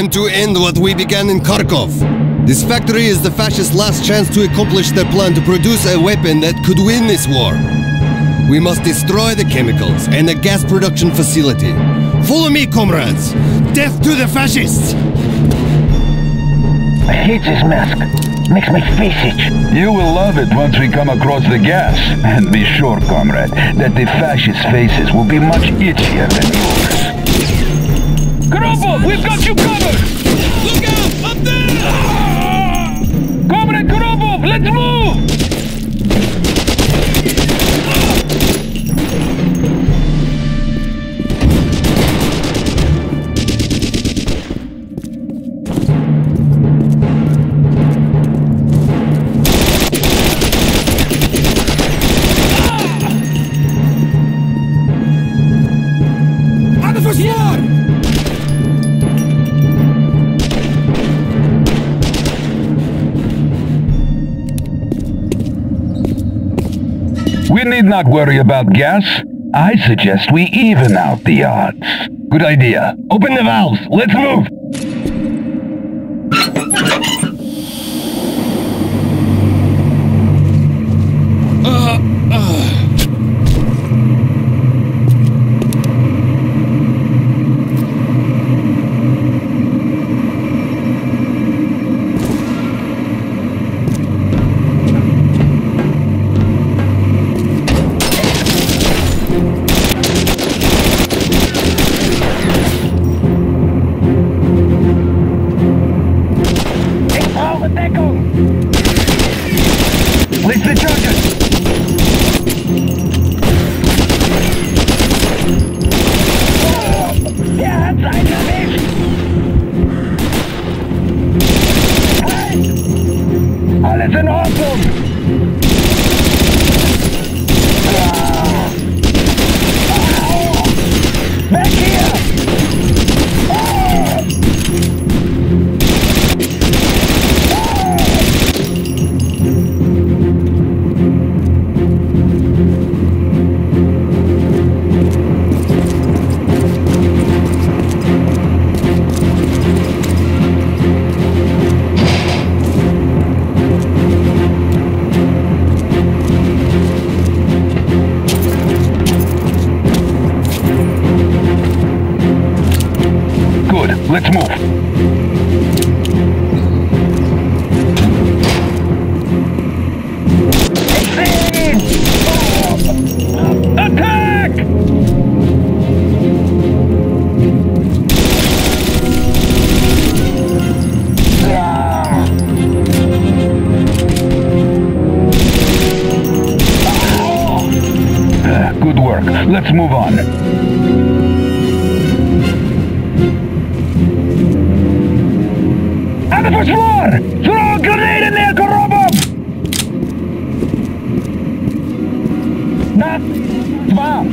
Time to end what we began in Kharkov. This factory is the fascists' last chance to accomplish their plan to produce a weapon that could win this war. We must destroy the chemicals and the gas production facility. Follow me, comrades! Death to the fascists! I hate this mask. Makes my face itch. You will love it once we come across the gas. And be sure, comrade, that the fascist faces will be much itchier than yours. Korobov, we've got you covered! Look out! Up there! Comrade Korobov, let's move! We need not worry about gas. I suggest we even out the odds. Good idea. Open the valves. Let's move. Let's move. Attack! Good work. Let's move on. On the first floor! Throw a grenade in there, Korobov! Knock! Два!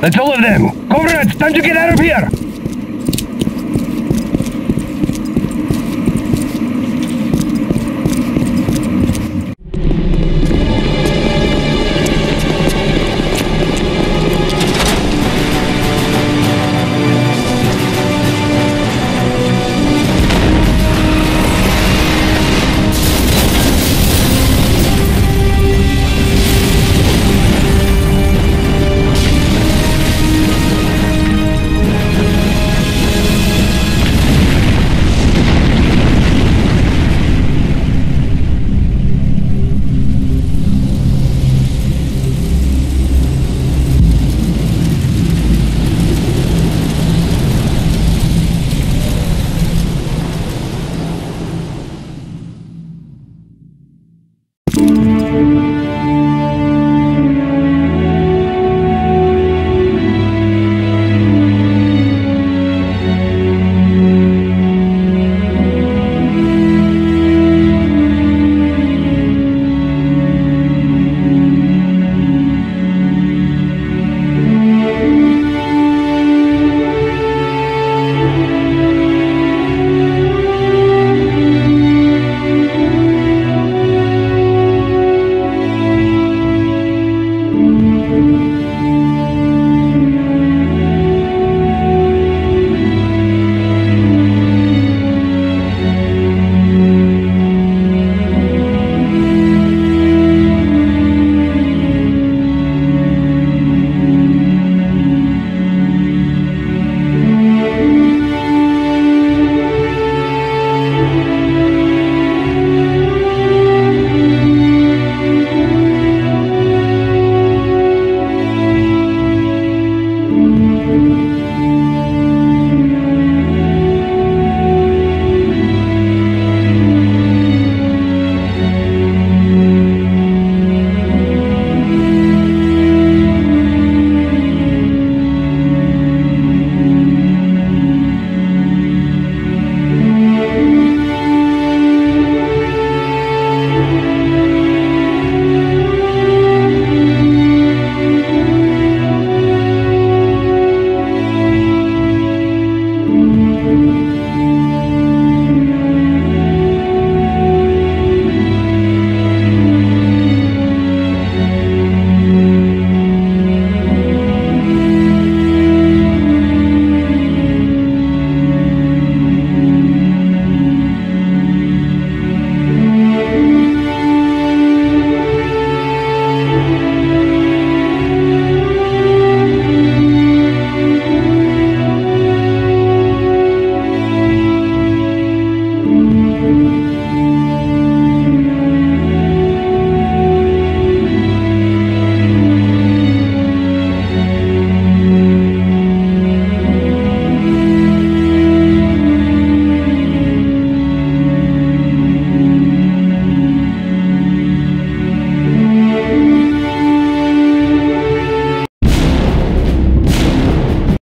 That's all of them. Comrades, time to get out of here!